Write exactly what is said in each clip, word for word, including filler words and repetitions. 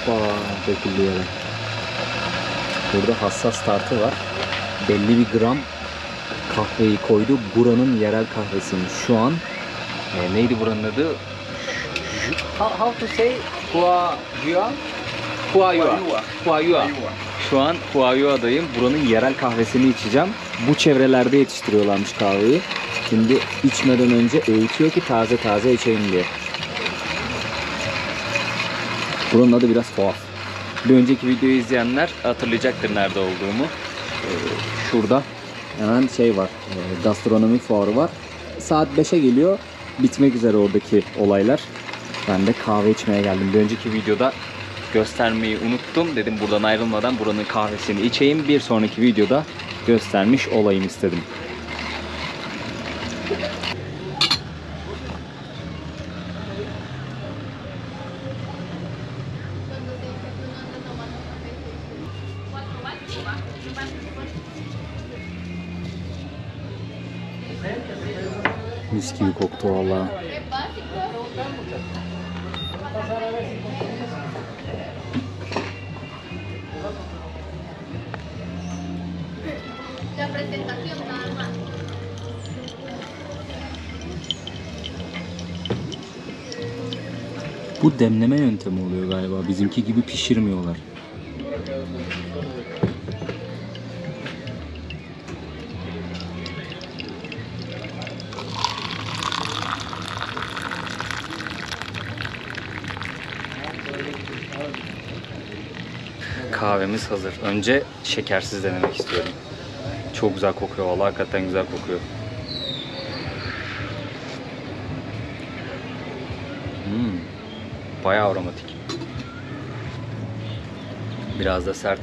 Hoppa döküldü yere. Burada hassas tartı var. Belli bir gram kahveyi koydu. Buranın yerel kahvesiymiş. Şu an e, neydi buranın adı? How, how to say? Huayua? Huayua. Huayua. Şu an Huayua'dayım. Buranın yerel kahvesini içeceğim. Bu çevrelerde yetiştiriyorlarmış kahveyi. Şimdi içmeden önce öğütüyor ki taze taze içeyim diye. Buranın adı biraz tuhaf. Bir önceki videoyu izleyenler hatırlayacaktır nerede olduğumu. Ee, şurada hemen şey var. E, gastronomi fuarı var. Saat beşe geliyor. Bitmek üzere oradaki olaylar. Ben de kahve içmeye geldim. Bir önceki videoda göstermeyi unuttum. Dedim buradan ayrılmadan buranın kahvesini içeyim. Bir sonraki videoda göstermiş olayım istedim. Mis gibi koktu vallahi. Bu demleme yöntemi oluyor galiba. Bizimki gibi pişirmiyorlar. Kahvemiz hazır. Önce şekersiz denemek istiyorum. Çok güzel kokuyor. Vallahi hakikaten güzel kokuyor. Hmm. Bayağı aromatik. Biraz da sert.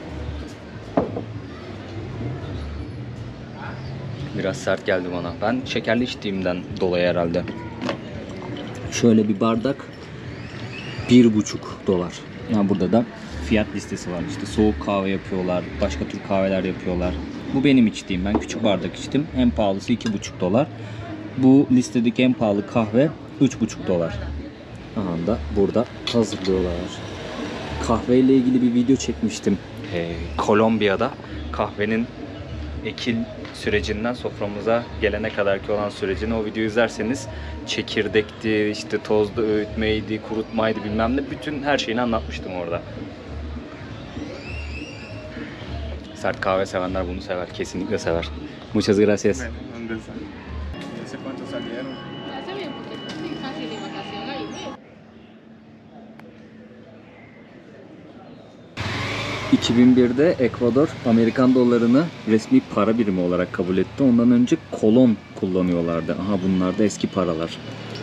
Biraz sert geldi bana. Ben şekerli içtiğimden dolayı herhalde. Şöyle bir bardak bir buçuk dolar. Ha, burada da fiyat listesi var. İşte soğuk kahve yapıyorlar, başka tür kahveler yapıyorlar. Bu benim içtiğim. Ben küçük bardak içtim. En pahalısı iki buçuk dolar. Bu listedeki en pahalı kahve üç buçuk dolar. Aha da burada hazırlıyorlar. Kahveyle ilgili bir video çekmiştim. Ee, Kolombiya'da kahvenin ekil sürecinden soframıza gelene kadarki olan sürecini, o videoyu izlerseniz çekirdekti, işte tozda öğütmeydi, kurutmaydı, bilmem ne, bütün her şeyini anlatmıştım orada. Sert kahve sevenler bunu sever, kesinlikle sever. Muchas gracias. iki bin birde Ekvador Amerikan dolarını resmi para birimi olarak kabul etti. Ondan önce kolon kullanıyorlardı. Aha bunlar da eski paralar.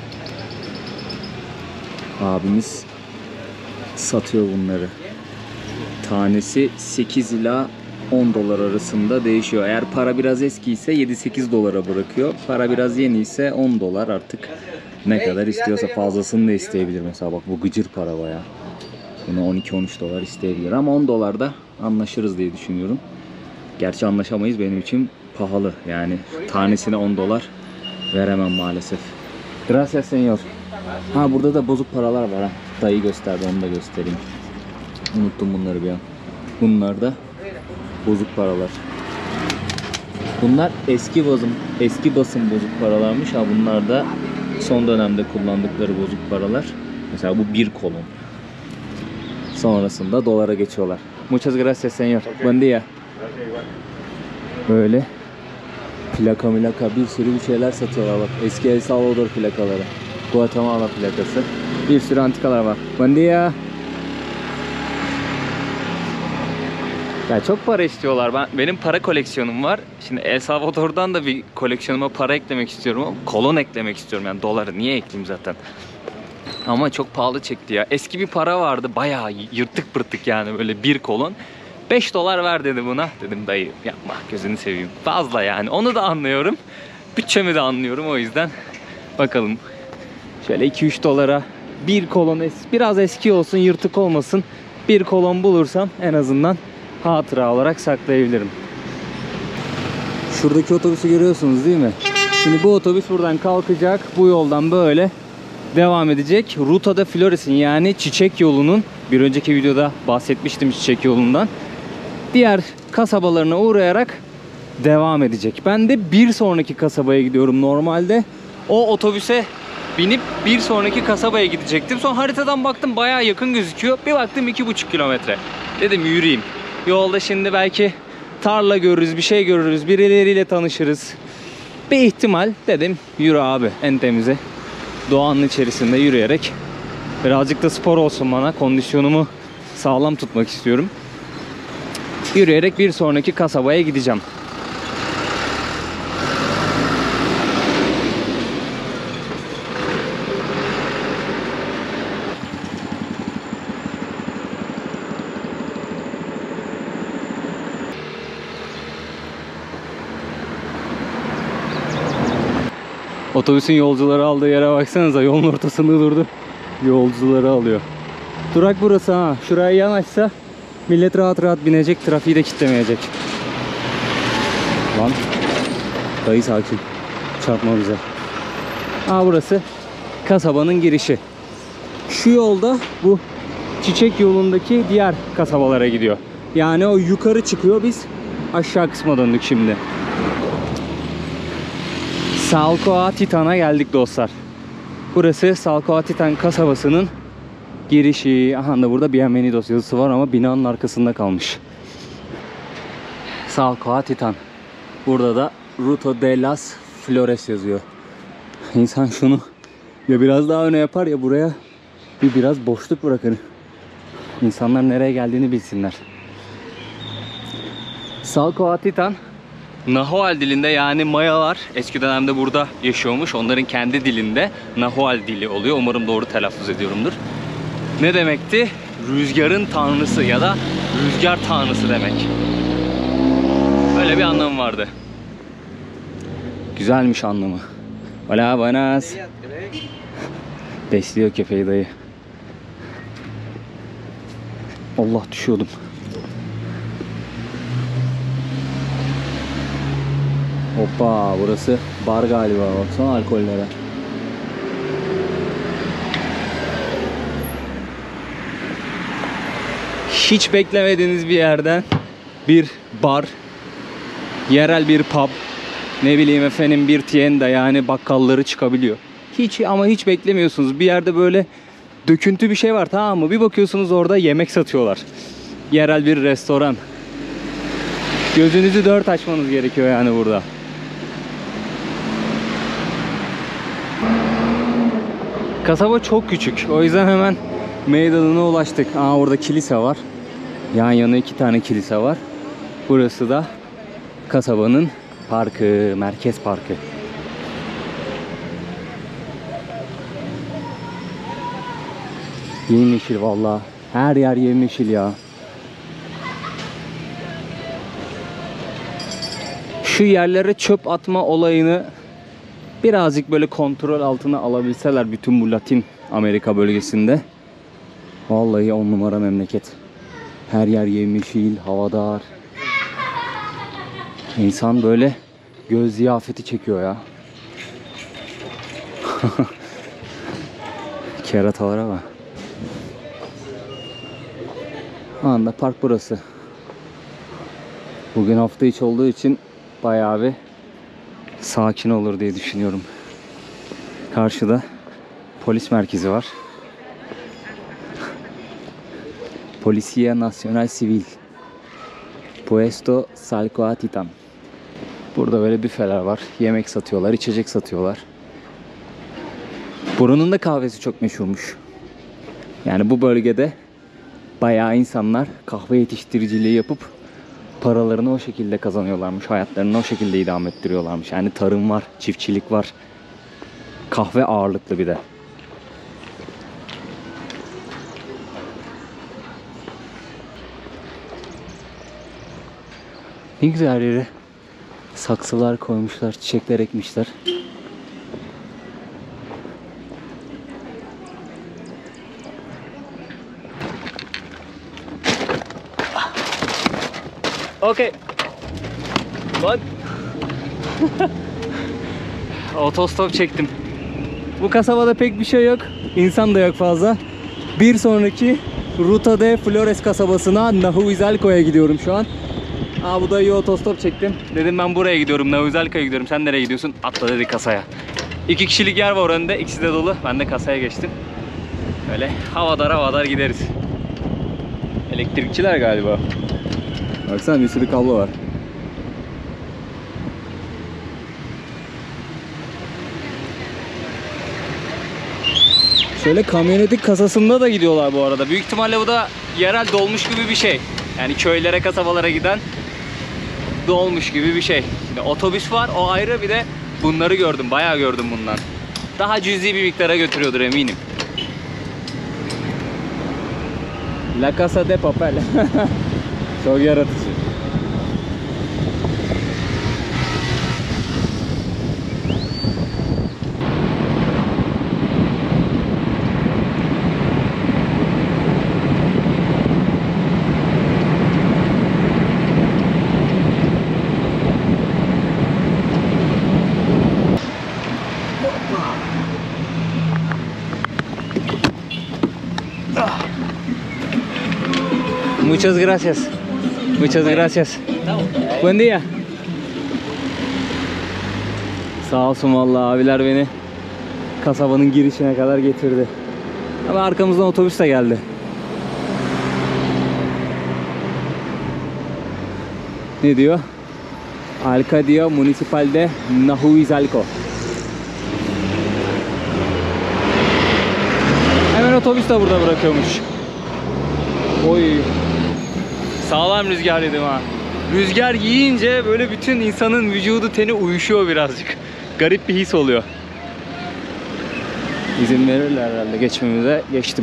Abimiz satıyor bunları. Tanesi sekiz ila on dolar arasında değişiyor. Eğer para biraz eski ise yedi sekiz dolara bırakıyor. Para biraz yeni ise on dolar, artık ne kadar istiyorsa fazlasını da isteyebilir. Mesela bak bu gıcır para bayağı. Bunu on iki on üç dolar isteyebilir ama on dolarda anlaşırız diye düşünüyorum. Gerçi anlaşamayız, benim için pahalı. Yani tanesine on dolar veremem maalesef. Gracias señor. Ha burada da bozuk paralar var ha. Dayı gösterdi, onu da göstereyim. Unuttum bunları bir an. Bunlar da bozuk paralar. Bunlar eski basım, eski basım bozuk paralarmış. Ha bunlar da son dönemde kullandıkları bozuk paralar. Mesela bu bir kolon. Sonrasında dolara geçiyorlar. Muchas gracias señor. Buen día. Böyle plaka milaka bir sürü bir şeyler satıyorlar bak. Eski El Salvador plakaları. Guatemala plakası. Bir sürü antikalar var. Buen día. Ya çok para istiyorlar. Ben, benim para koleksiyonum var. Şimdi El Salvador'dan da bir koleksiyonuma para eklemek istiyorum ama kolon eklemek istiyorum. Yani doları niye ekleyeyim zaten? Ama çok pahalı çekti ya. Eski bir para vardı. Bayağı yırtık pırtık yani, böyle bir kolon. beş dolar ver dedi buna. Dedim dayı yapma, gözünü seveyim. Fazla yani. Onu da anlıyorum. Bütçemi de anlıyorum, o yüzden. Bakalım. Şöyle iki üç dolara bir kolon, biraz eski olsun, yırtık olmasın. Bir kolon bulursam en azından hatıra olarak saklayabilirim. Şuradaki otobüsü görüyorsunuz değil mi? Şimdi bu otobüs buradan kalkacak. Bu yoldan böyle devam edecek. Ruta de Flores'in yani Çiçek Yolu'nun, bir önceki videoda bahsetmiştim Çiçek Yolu'ndan, diğer kasabalarına uğrayarak devam edecek. Ben de bir sonraki kasabaya gidiyorum normalde. O otobüse binip bir sonraki kasabaya gidecektim. Sonra haritadan baktım bayağı yakın gözüküyor. Bir baktım iki buçuk kilometre. Dedim yürüyeyim. Yolda şimdi belki tarla görürüz, bir şey görürüz, birileriyle tanışırız. Bir ihtimal dedim yürü abi en temizi. Doğanın içerisinde yürüyerek birazcık da spor olsun bana. Kondisyonumu sağlam tutmak istiyorum. Yürüyerek bir sonraki kasabaya gideceğim. Otobüsün yolcuları aldığı yere baksanıza, yolun ortasında durdu. Yolcuları alıyor. Durak burası ha. Şuraya yanaşsa millet rahat rahat binecek, trafiği de kilitlemeyecek. Lan dayı sakin. Çarpma bize. Aa, burası kasabanın girişi. Şu yolda bu Çiçek Yolu'ndaki diğer kasabalara gidiyor. Yani o yukarı çıkıyor, biz aşağı kısma döndük şimdi. Salcoatitan'a geldik dostlar. Burası Salcoatitan kasabasının girişi. Aha da burada Bienvenidos yazısı var ama binanın arkasında kalmış. Salcoatitan. Burada da Ruta de las Flores yazıyor. İnsan şunu ya biraz daha öne yapar ya buraya bir biraz boşluk bırakır. İnsanlar nereye geldiğini bilsinler. Salcoatitan Nahual dilinde, yani Mayalar eski dönemde burada yaşıyormuş. Onların kendi dilinde Nahual dili oluyor. Umarım doğru telaffuz ediyorumdur. Ne demekti? Rüzgarın tanrısı ya da rüzgar tanrısı demek. Öyle bir anlamı vardı. Güzelmiş anlamı. Hola buenas. Besliyor köpeği dayı. Allah, düşüyordum. Hoppa, burası bar galiba, baksana alkollere. Hiç beklemediğiniz bir yerden bir bar, yerel bir pub, ne bileyim efendim bir tienda, yani bakkalları çıkabiliyor. Hiç ama hiç beklemiyorsunuz. Bir yerde böyle döküntü bir şey var, tamam mı? Bir bakıyorsunuz orada yemek satıyorlar. Yerel bir restoran. Gözünüzü dört açmanız gerekiyor yani burada. Kasaba çok küçük. O yüzden hemen meydanına ulaştık. Aa, orada kilise var. Yan yana iki tane kilise var. Burası da kasabanın parkı, merkez parkı. Yemyeşil vallahi. Her yer yemyeşil ya. Şu yerlere çöp atma olayını birazcık böyle kontrol altına alabilseler bütün bu Latin Amerika bölgesinde, vallahi on numara memleket. Her yer yemyeşil, havadar. İnsan böyle göz ziyafeti çekiyor ya. Keratalara bak. Anda park burası. Bugün hafta içi olduğu için bayağı bir sakin olur diye düşünüyorum. Karşıda polis merkezi var. Policía Nacional Civil. Puesto Salcoatitan. Burada böyle büfeler var. Yemek satıyorlar, içecek satıyorlar. Buranın da kahvesi çok meşhurmuş. Yani bu bölgede bayağı insanlar kahve yetiştiriciliği yapıp paralarını o şekilde kazanıyorlarmış. Hayatlarını o şekilde idame ettiriyorlarmış. Yani tarım var, çiftçilik var. Kahve ağırlıklı bir de. Ne güzel her yere saksılar koymuşlar, çiçekler ekmişler. Okay. Bak. Otostop çektim. Bu kasabada pek bir şey yok. İnsan da yok fazla. Bir sonraki Ruta de Flores kasabasına, Nahuizalco'ya gidiyorum şu an. Aa, bu da iyi otostop çektim. Dedim ben buraya gidiyorum, Nahuizalco'ya gidiyorum. Sen nereye gidiyorsun? Atla dedi kasaya. İki kişilik yer var önünde. İkisi de dolu. Ben de kasaya geçtim. Böyle havadar havadar gideriz. Elektrikçiler galiba. Baksana bir sürü kablo var. Şöyle kamyonetin kasasında da gidiyorlar bu arada. Büyük ihtimalle bu da yerel dolmuş gibi bir şey. Yani köylere, kasabalara giden dolmuş gibi bir şey. Şimdi otobüs var, o ayrı, bir de bunları gördüm. Bayağı gördüm bundan. Daha cüzi bir miktara götürüyordur eminim. La Casa de Papel. Çok yaratıcı. Muchas gracias. Muchas gracias. Buen día. Sağ olsun vallahi abiler beni kasabanın girişine kadar getirdi. Ama arkamızdan otobüs de geldi. Ne diyor? Alcaldía Municipal de Nahuizalco. Hemen otobüs de burada bırakıyormuş. Oy. Sağlam rüzgar yedim ha. Rüzgar yiyince böyle bütün insanın vücudu, teni uyuşuyor birazcık. Garip bir his oluyor. İzin verirler herhalde geçmemize. Geçtim.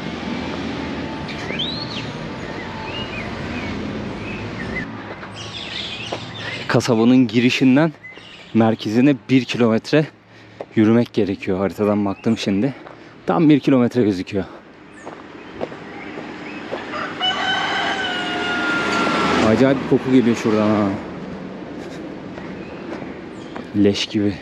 Kasabanın girişinden merkezine bir kilometre yürümek gerekiyor. Haritadan baktım şimdi. Tam bir kilometre gözüküyor. Acayip bir koku geliyor şuradan ha. Leş gibi.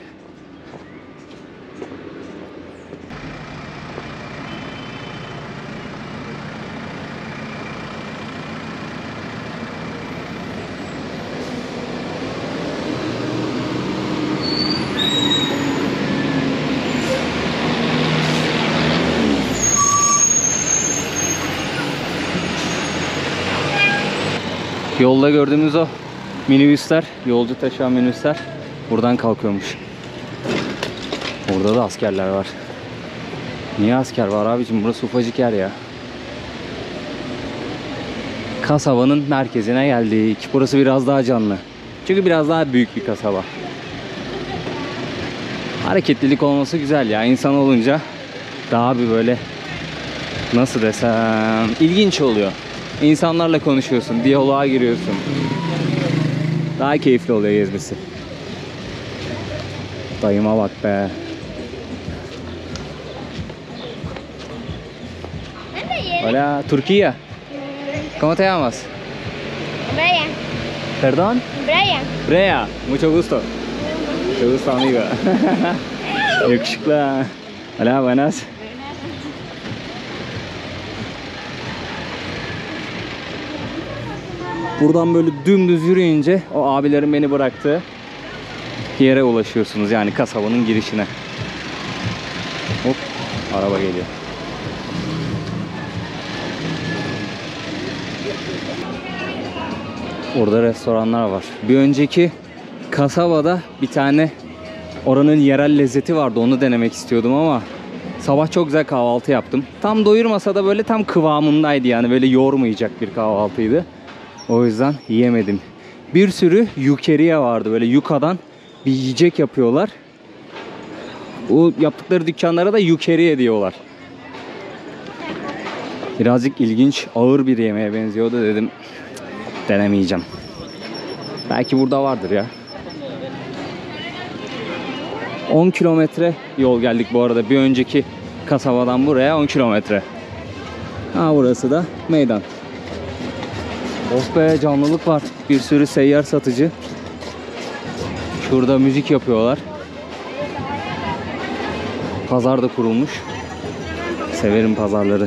Yolda gördüğümüz o minibüsler, yolcu taşıyan minibüsler buradan kalkıyormuş. Orada da askerler var. Niye asker var abicim? Burası ufacık yer ya. Kasabanın merkezine geldik. Burası biraz daha canlı. Çünkü biraz daha büyük bir kasaba. Hareketlilik olması güzel ya. İnsan olunca daha bir böyle, nasıl desem, ilginç oluyor. İnsanlarla konuşuyorsun, diyaloğa giriyorsun. Daha keyifli oluyor gezmesi. Dayıma bak be. Hola, Turquía. ¿Cómo te llamas? Brian. Perdón? Brian. Brea. Mucho gusto. Mucho gusto amigo. Yakışıklı. Hola, buenas. Buradan böyle dümdüz yürüyünce o abilerin beni bıraktığı yere ulaşıyorsunuz. Yani kasabanın girişine. Hop, araba geliyor. Orada restoranlar var. Bir önceki kasabada bir tane oranın yerel lezzeti vardı. Onu denemek istiyordum ama sabah çok güzel kahvaltı yaptım. Tam doyurmasa da böyle tam kıvamındaydı. Yani böyle yormayacak bir kahvaltıydı. O yüzden yiyemedim. Bir sürü yukeria vardı. Böyle yukadan bir yiyecek yapıyorlar. O yaptıkları dükkanlara da yukeria diyorlar. Birazcık ilginç, ağır bir yemeğe benziyordu, dedim denemeyeceğim. Belki burada vardır ya. on kilometre yol geldik bu arada. Bir önceki kasabadan buraya on kilometre. Ha, burası da meydan. Of be, canlılık var. Bir sürü seyyar satıcı. Şurada müzik yapıyorlar. Pazar da kurulmuş. Severim pazarları.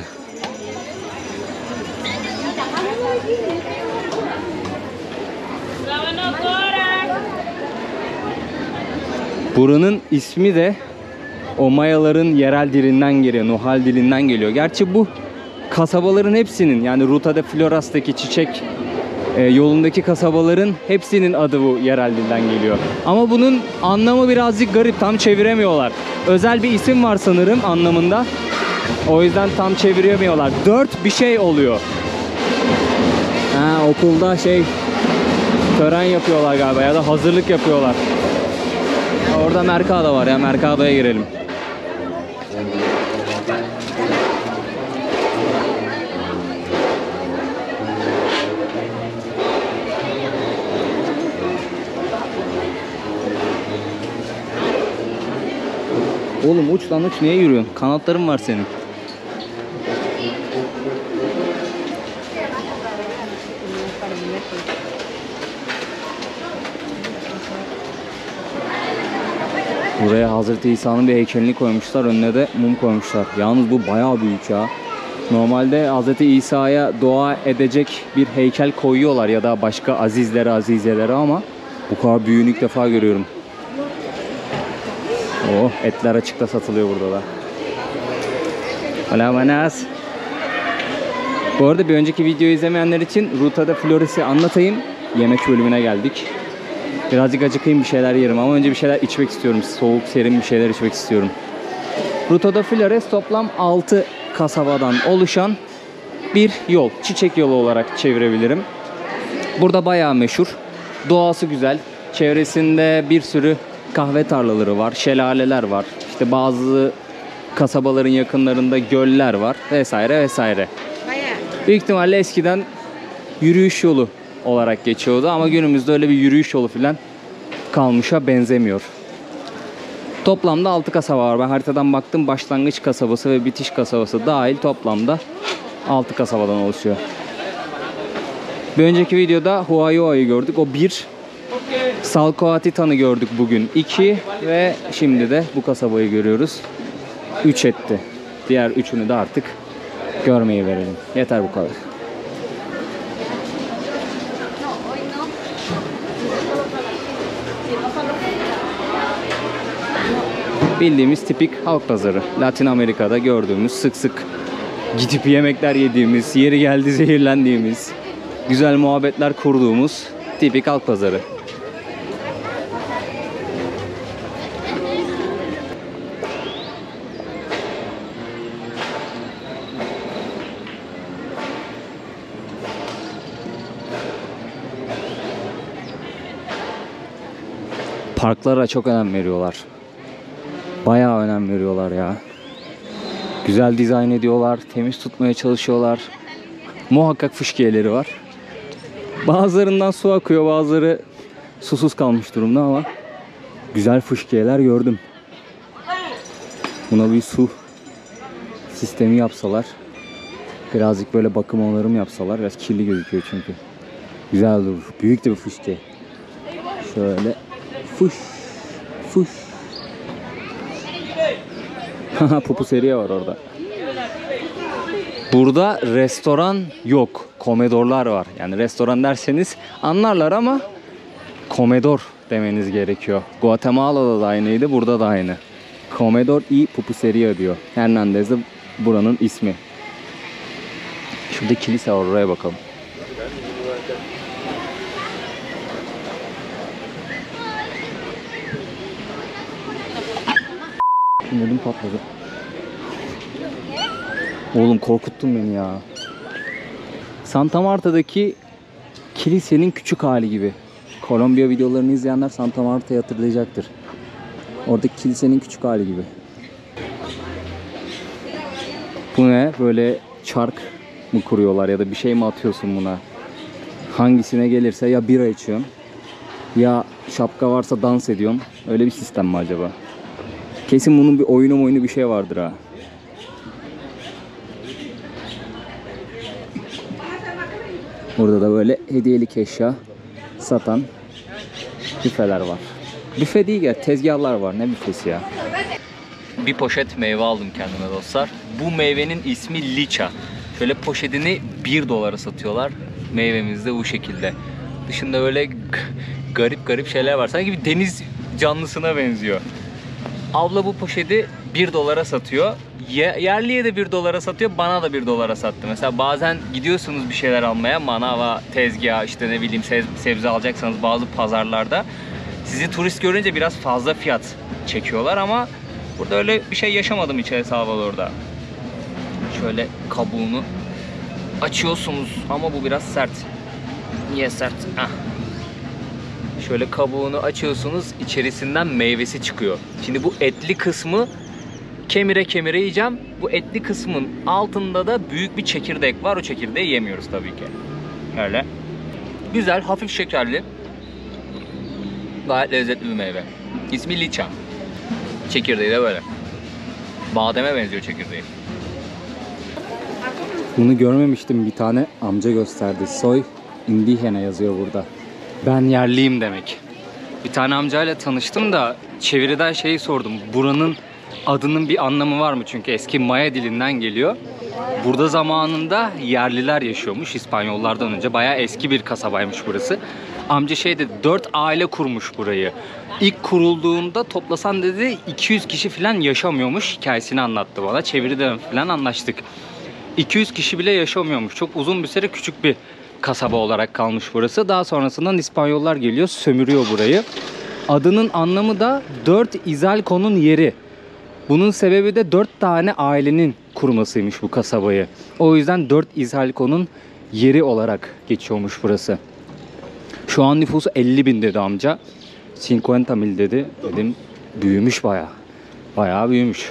Buranın ismi de o Mayaların yerel dilinden geliyor, Nuhal dilinden geliyor. Gerçi bu kasabaların hepsinin, yani Ruta de Floras'taki çiçek e, yolundaki kasabaların hepsinin adı bu yerel dilden geliyor. Ama bunun anlamı birazcık garip, tam çeviremiyorlar. Özel bir isim var sanırım anlamında. O yüzden tam çeviremiyorlar. Dört bir şey oluyor. Ha, okulda şey tören yapıyorlar galiba ya da hazırlık yapıyorlar. Orada Mercado var ya, Mercado'ya girelim. Oğlum uç lan uç, niye yürüyorsun? Kanatların var senin. Buraya Hazreti İsa'nın bir heykelini koymuşlar. Önüne de mum koymuşlar. Yalnız bu bayağı büyük ya. Normalde Hazreti İsa'ya dua edecek bir heykel koyuyorlar ya da başka azizlere, azizelere, ama bu kadar büyüğünü ilk defa görüyorum. Oh, etler açıkta satılıyor burada da. Hola buenas. Bu arada bir önceki videoyu izlemeyenler için Ruta de Flores'i anlatayım. Yemek bölümüne geldik. Birazcık acıkayım, bir şeyler yerim ama önce bir şeyler içmek istiyorum. Soğuk, serin bir şeyler içmek istiyorum. Ruta de Flores toplam altı kasabadan oluşan bir yol. Çiçek yolu olarak çevirebilirim. Burada bayağı meşhur. Doğası güzel. Çevresinde bir sürü kahve tarlaları var, şelaleler var. İşte bazı kasabaların yakınlarında göller var vesaire vesaire. Büyük ihtimalle eskiden yürüyüş yolu olarak geçiyordu ama günümüzde öyle bir yürüyüş yolu falan kalmışa benzemiyor. Toplamda altı kasaba var. Ben haritadan baktım, başlangıç kasabası ve bitiş kasabası dahil toplamda altı kasabadan oluşuyor. Bir önceki videoda Huayhuay'ı gördük. O bir. Salcoatitan'ı gördük bugün. iki ve şimdi de bu kasabayı görüyoruz. üç etti. Diğer üçünü de artık görmeyi verelim. Yeter bu kadar. Bildiğimiz tipik halk pazarı. Latin Amerika'da gördüğümüz, sık sık gidip yemekler yediğimiz, yeri geldi zehirlendiğimiz, güzel muhabbetler kurduğumuz tipik halk pazarı. Parklara çok önem veriyorlar. Bayağı önem veriyorlar ya. Güzel dizayn ediyorlar, temiz tutmaya çalışıyorlar. Muhakkak fışkiyeleri var. Bazılarından su akıyor, bazıları susuz kalmış durumda ama güzel fışkiyeler gördüm. Buna bir su sistemi yapsalar, birazcık böyle bakım onarım yapsalar, biraz kirli gözüküyor çünkü. Güzel durur. Büyük de bir fışkiye. Şöyle fuş fuş. Pupuseriye var orada. Burada restoran yok. Komedorlar var. Yani restoran derseniz anlarlar ama komedor demeniz gerekiyor. Guatemala'da da aynıydı. Burada da aynı. Comedor y Pupuseria diyor. Hernandez de buranın ismi. Şurada kilise var. Oraya bakalım. Ödüm patladı. Oğlum korkuttun beni ya. Santa Marta'daki kilisenin küçük hali gibi. Kolombiya videolarını izleyenler Santa Marta'yı hatırlayacaktır. Oradaki kilisenin küçük hali gibi. Bu ne? Böyle çark mı kuruyorlar ya da bir şey mi atıyorsun buna? Hangisine gelirse ya bira içiyorsun ya şapka varsa dans ediyorsun. Öyle bir sistem mi acaba? Kesin bunun bir oyunu oyunu bir şey vardır ha. Burada da böyle hediyelik eşya satan büfeler var. Büfe değil ya, tezgahlar var. Ne büfesi ya? bir poşet meyve aldım kendime dostlar. Bu meyvenin ismi liça. Şöyle poşetini bir dolara satıyorlar. Meyvemiz de bu şekilde. Dışında böyle garip garip şeyler var. Sanki bir deniz canlısına benziyor. Abla bu poşeti bir dolara satıyor. Yerliye de bir dolara satıyor, bana da bir dolara sattı. Mesela bazen gidiyorsunuz bir şeyler almaya, manava, tezgah, işte ne bileyim sebze alacaksanız bazı pazarlarda sizi turist görünce biraz fazla fiyat çekiyorlar ama burada öyle bir şey yaşamadım hiç El Salvador'da. Şöyle kabuğunu açıyorsunuz ama bu biraz sert. Niye sert? Ah. Şöyle kabuğunu açıyorsunuz, içerisinden meyvesi çıkıyor. Şimdi bu etli kısmı kemire kemire yiyeceğim. Bu etli kısmın altında da büyük bir çekirdek var. O çekirdeği yemiyoruz tabii ki. Öyle. Güzel, hafif şekerli. Gayet lezzetli bir meyve. İsmi liça. Çekirdeği de böyle. Bademe benziyor çekirdeği. Bunu görmemiştim, bir tane amca gösterdi. Soy indígena yazıyor burada. Ben yerliyim demek. Bir tane amcayla tanıştım da çeviriden şeyi sordum. Buranın adının bir anlamı var mı? Çünkü eski Maya dilinden geliyor. Burada zamanında yerliler yaşıyormuş İspanyollardan önce. Bayağı eski bir kasabaymış burası. Amca şey dedi, dört aile kurmuş burayı. İlk kurulduğunda toplasan dedi iki yüz kişi falan yaşamıyormuş. Hikayesini anlattı bana. Çeviriden falan anlaştık. iki yüz kişi bile yaşamıyormuş. Çok uzun bir süre küçük bir kasaba olarak kalmış burası. Daha sonrasından İspanyollar geliyor, sömürüyor burayı. Adının anlamı da dört izalkonun yeri. Bunun sebebi de dört tane ailenin kurmasıymış bu kasabayı. O yüzden dört izalkonun yeri olarak geçiyormuş burası. Şu an nüfusu elli bin dedi amca. cincuenta mil dedi. Dedim büyümüş bayağı. Bayağı büyümüş.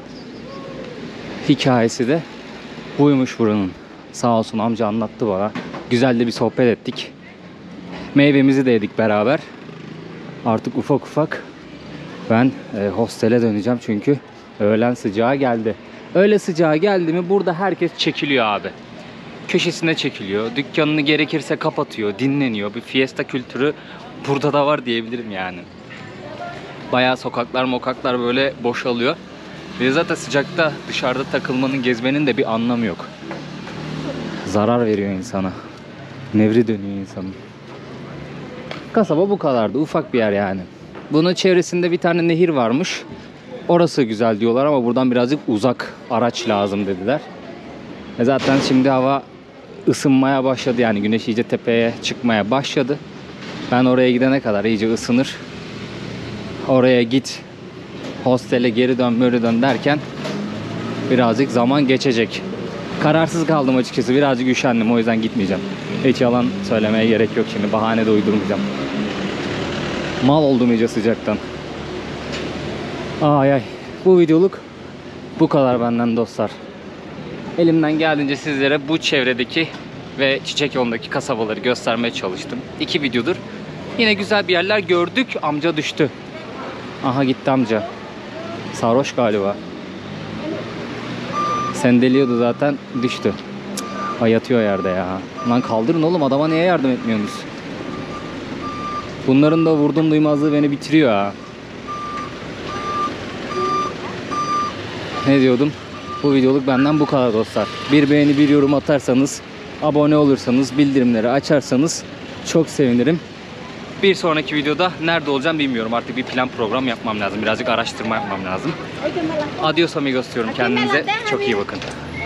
Hikayesi de buymuş buranın. Sağ olsun amca anlattı bana. Güzel de bir sohbet ettik. Meyvemizi de yedik beraber. Artık ufak ufak ben e, hostele döneceğim çünkü öğlen sıcağı geldi. Öğle sıcağı geldi mi burada herkes çekiliyor abi. Köşesine çekiliyor. Dükkanını gerekirse kapatıyor, dinleniyor. Bir fiesta kültürü burada da var diyebilirim yani. Bayağı sokaklar mokaklar böyle boşalıyor. Ve zaten sıcakta dışarıda takılmanın, gezmenin de bir anlamı yok. Zarar veriyor insana. Nevri dönüyor insanın. Kasaba bu kadardı. Ufak bir yer yani. Bunun çevresinde bir tane nehir varmış. Orası güzel diyorlar ama buradan birazcık uzak araç lazım dediler. E zaten şimdi hava ısınmaya başladı. Yani güneş iyice tepeye çıkmaya başladı. Ben oraya gidene kadar iyice ısınır. Oraya git, hostele geri dön, böyle dön derken birazcık zaman geçecek. Kararsız kaldım açıkçası. Birazcık üşendim. O yüzden gitmeyeceğim. Hiç yalan söylemeye gerek yok şimdi. Bahane de uydurmayacağım. Mal oldum iyice sıcaktan. Ay ay. Bu videoluk bu kadar benden dostlar. Elimden geldiğince sizlere bu çevredeki ve Çiçek Yolu'ndaki kasabaları göstermeye çalıştım. İki videodur. Yine güzel bir yerler gördük. Amca düştü. Aha gitti amca. Sarhoş galiba. Sendeliyordu zaten, düştü. Cık, ay yatıyor yerde ya. Lan kaldırın oğlum, adama niye yardım etmiyorsunuz? Bunların da vurdum duymazlığı beni bitiriyor ha. Ne diyordum? Bu videoluk benden bu kadar dostlar. Bir beğeni, bir yorum atarsanız, abone olursanız, bildirimleri açarsanız çok sevinirim. Bir sonraki videoda nerede olacağım bilmiyorum. Artık bir plan program yapmam lazım. Birazcık araştırma yapmam lazım. Adios amigos diyorum. Kendinize çok iyi bakın.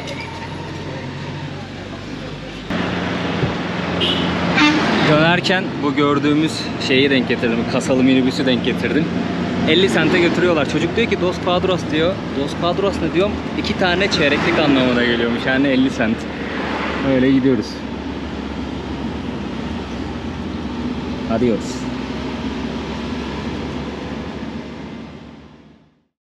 Dönerken bu gördüğümüz şeyi denk getirdim. Kasalı minibüsü denk getirdim. elli sente götürüyorlar. Çocuk diyor ki Dos Padros diyor. Dos Padros ne diyorum? İki tane çeyreklik anlamına geliyormuş. Yani elli sent. Öyle gidiyoruz. Adios.